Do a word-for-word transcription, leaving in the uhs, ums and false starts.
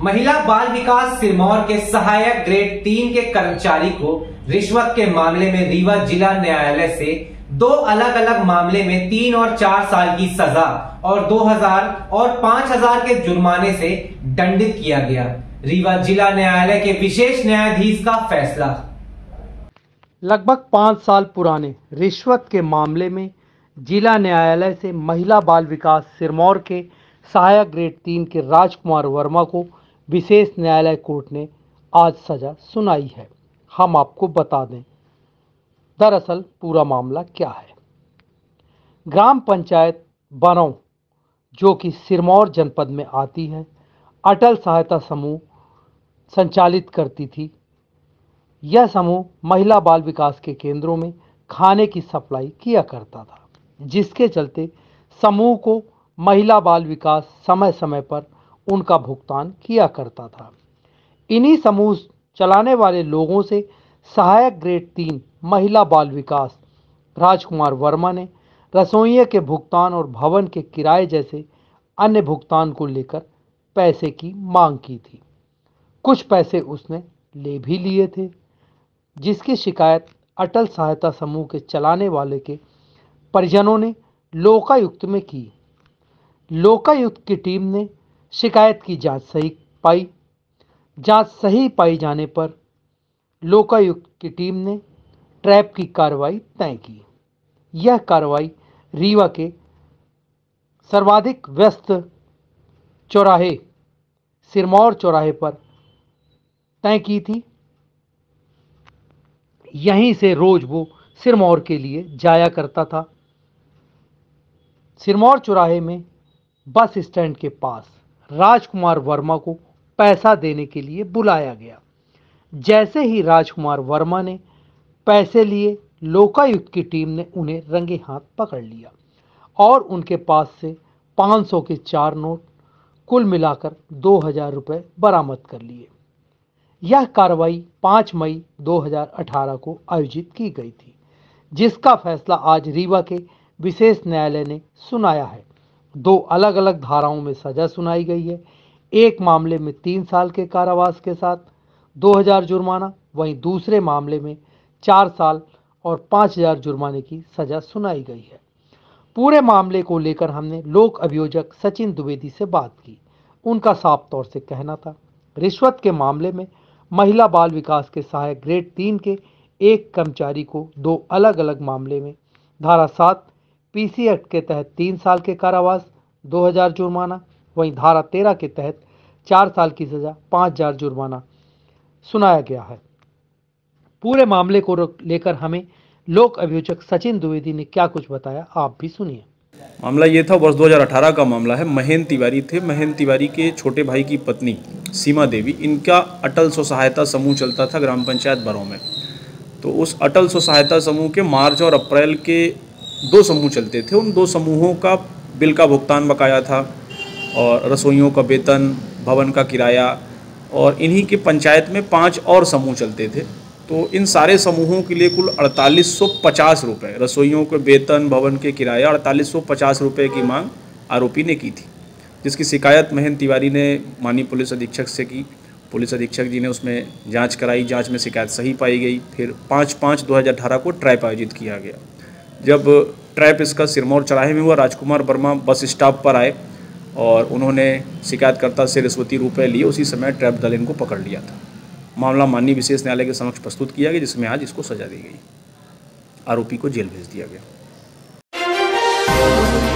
महिला बाल विकास सिरमौर के सहायक ग्रेड तीन के कर्मचारी को रिश्वत के मामले में रीवा जिला न्यायालय से दो अलग अलग मामले में तीन और चार साल की सजा और दो हजार और पांच हजार के जुर्माने से दंडित किया गया। रीवा जिला न्यायालय के विशेष न्यायाधीश का फैसला। लगभग पाँच साल पुराने रिश्वत के मामले में जिला न्यायालय से महिला बाल विकास सिरमौर के सहायक ग्रेड तीन के राजकुमार वर्मा को विशेष न्यायालय कोर्ट ने आज सजा सुनाई है। हम आपको बता दें दरअसल पूरा मामला क्या है। ग्राम पंचायत बनौ, जो कि सिरमौर जनपद में आती है, अटल सहायता समूह संचालित करती थी। यह समूह महिला बाल विकास के केंद्रों में खाने की सप्लाई किया करता था, जिसके चलते समूह को महिला बाल विकास समय समय पर उनका भुगतान किया करता था। इन्हीं समूह चलाने वाले लोगों से सहायक ग्रेड तीन महिला बाल विकास राजकुमार वर्मा ने रसोइये के भुगतान और भवन के किराए जैसे अन्य भुगतान को लेकर पैसे की मांग की थी। कुछ पैसे उसने ले भी लिए थे, जिसकी शिकायत अटल सहायता समूह के चलाने वाले के परिजनों ने लोकायुक्त में की। लोकायुक्त की टीम ने शिकायत की जांच सही पाई। जांच सही पाई जाने पर लोकायुक्त की टीम ने ट्रैप की कार्रवाई तय की। यह कार्रवाई रीवा के सर्वाधिक व्यस्त चौराहे सिरमौर चौराहे पर तय की थी। यहीं से रोज वो सिरमौर के लिए जाया करता था। सिरमौर चौराहे में बस स्टैंड के पास राजकुमार वर्मा को पैसा देने के लिए बुलाया गया। जैसे ही राजकुमार वर्मा ने पैसे लिए, लोकायुक्त की टीम ने उन्हें रंगे हाथ पकड़ लिया और उनके पास से पाँच सौ के चार नोट कुल मिलाकर दो हजार रुपये बरामद कर लिए। यह कार्रवाई पाँच मई दो हजार अठारह को आयोजित की गई थी, जिसका फैसला आज रीवा के विशेष न्यायालय ने सुनाया है। दो अलग अलग धाराओं में सजा सुनाई गई है। एक मामले में तीन साल के कारावास के साथ दो हजार जुर्माना, वहीं दूसरे मामले में चार साल और पाँच हजार जुर्माने की सजा सुनाई गई है। पूरे मामले को लेकर हमने लोक अभियोजक सचिन द्विवेदी से बात की। उनका साफ तौर से कहना था, रिश्वत के मामले में महिला बाल विकास के सहायक ग्रेड तीन के एक कर्मचारी को दो अलग अलग मामले में धारा सात पीसी एक्ट के तहत तीन साल के कारावास, दो हजार जुर्माना, वहीं धारा तेरह के तहत चार साल की सजा, पाँच हजार जुर्माना सुनाया गया है। पूरे मामले को लेकर हमें लोक अभियोजक सचिन द्विवेदी ने क्या कुछ बताया, आप भी सुनिए। मामला ये था, वर्ष दो हजार अठारह का मामला है। महेंद्र तिवारी थे। महेंद्र तिवारी के छोटे भाई की पत्नी सीमा देवी, इनका अटल स्व सहायता समूह चलता था ग्राम पंचायत बरौ में। तो उस अटल स्व सहायता समूह के मार्च और अप्रैल के दो समूह चलते थे। उन दो समूहों का बिल का भुगतान बकाया था और रसोइयों का वेतन, भवन का किराया, और इन्हीं के पंचायत में पांच और समूह चलते थे। तो इन सारे समूहों के लिए कुल अड़तालीस सौ पचास रुपये, रसोइयों के वेतन, भवन के किराया, अड़तालीस सौ पचास रुपये की मांग आरोपी ने की थी, जिसकी शिकायत महेंद्र तिवारी ने माननीय पुलिस अधीक्षक से की। पुलिस अधीक्षक जी ने उसमें जांच कराई। जांच में शिकायत सही पाई गई। फिर पाँच पाँच दो हज़ार अठारह को ट्रैप आयोजित किया गया। जब ट्रैप इसका सिरमौर चौराहे में हुआ, राजकुमार वर्मा बस स्टॉप पर आए और उन्होंने शिकायतकर्ता से रिश्वती रुपये लिए। उसी समय ट्रैप दल इनको पकड़ लिया था। मामला माननीय विशेष न्यायालय के समक्ष प्रस्तुत किया गया, जिसमें आज इसको सजा दी गई। आरोपी को जेल भेज दिया गया।